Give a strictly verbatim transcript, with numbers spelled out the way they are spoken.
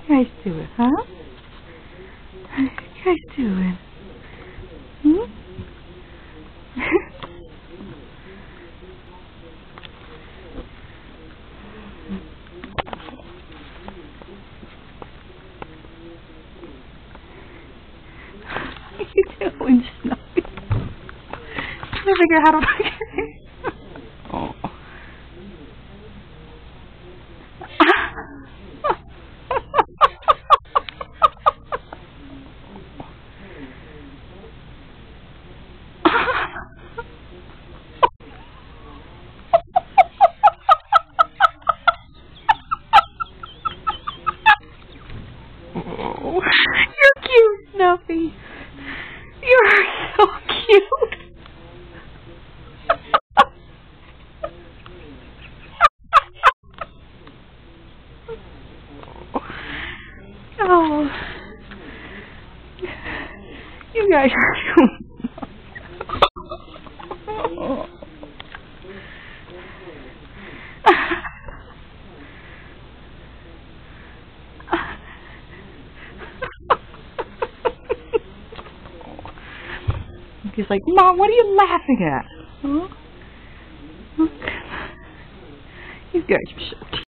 you guys doing, huh? What you guys doing? Hmm? What are you doing, Snuffy? Trying to figure out how to look at it. Oh. Oh, you're cute, Snuffy. You're so cute. Oh, you guys are so. Oh. He's like, Mom, what are you laughing at? Huh? You guys are so cute.